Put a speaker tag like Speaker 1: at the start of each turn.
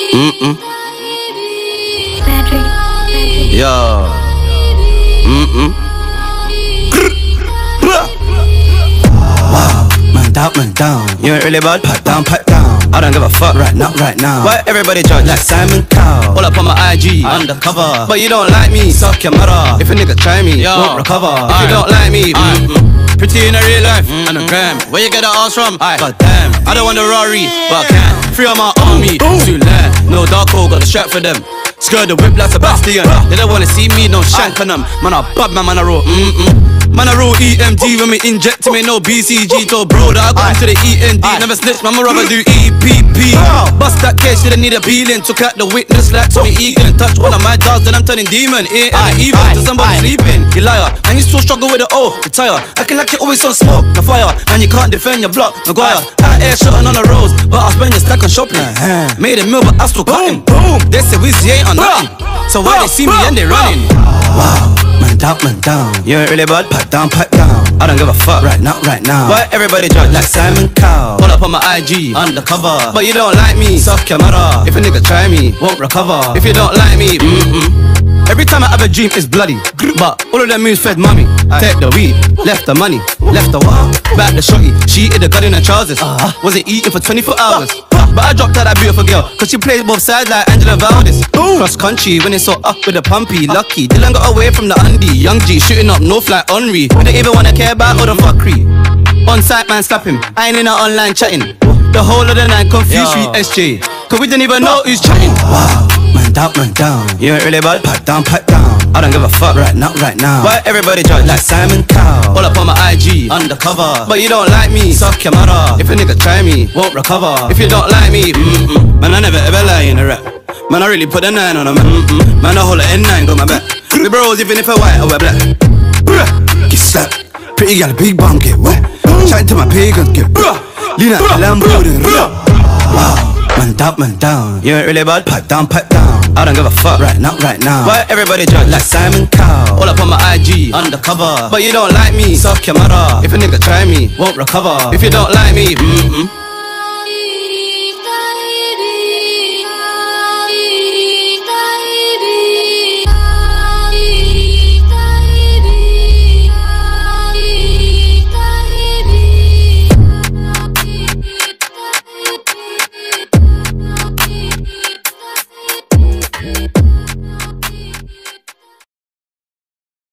Speaker 1: Yo. Wow, man down. You ain't really bad. Pat down. I don't give a fuck right now. Why everybody judge like Simon Cowell? All up on my IG, undercover. But you don't like me, suck your mother. If a nigga try me, won't recover. If you don't like me, pretty in a real life, and a gram. Where you get the ass from? God damn, I don't want a Rari, but I can. Free on my army, too late. No dark hole, got a strap for them. Skirt the whip like Sebastian. They don't wanna see me, no shank on them. Man, I bad man, I roll. Man, I roll EMD when we inject him, ain't no BCG. Told bro that I got into the END. Never snitch, man, my rubber do EPP. Bust that case, didn't need a peeling. Took out the witness like Tommy Egan. Touch one of my dogs, then I'm turning demon. Ain't even to somebody sleeping. You liar, and you still struggle with the O. Retire, acting like you always on smoke. The fire, and you can't defend your block. Maguire, out air shooting on the roads, but I spend your stack on shopping. Made a meal, but I still cut him. They say Wizzy ain't on nothing, so why they see me and they running? Wow, man down. You ain't really bad. Pat down. I don't give a fuck right now. Why everybody judge like Simon Cowell? All up on my IG, undercover. But you don't like me, suck your mother. If a nigga try me, won't recover. If you don't like me, every time I have a dream, it's bloody. But all of them moves fed mommy. Take the weed, left the money, left the what? Back the shorty, she hit the gun in her trousers. Wasn't eating for 24 hours. But I dropped out that beautiful girl, cause she plays both sides like Angela Valdez. Cross country, when it's so up with the pumpy. Lucky, Dylan got away from the undie. Young G, shooting up no flight Henry. We don't even wanna care about all the fuckery. On site man slap him, I ain't in our online chatting. The whole of the night confused with SJ, cause we didn't even know who's chatting. Wow, man down. You ain't really bad. Pat down. I don't give a fuck right now. Why everybody judge like Simon Cowell? All up on my IG, undercover. But you don't like me, suck your mother. If a nigga try me, won't recover. If you don't like me, man, I never ever lie in a rap. Man, I really put a 9 on a man. Man, I hold a N9, got my back. We bros even if I white or we're black. Get slapped. Pretty gal, big bum, get wet. Chatting to my pagans, get lean out the Lambo, then wow. Man down. You ain't really bad. Pat down. I don't give a fuck right now. Why everybody judge like Simon Cowell? All up on my IG, undercover. But you don't like me, suck your mother. If a nigga try me, won't recover. If you don't like me,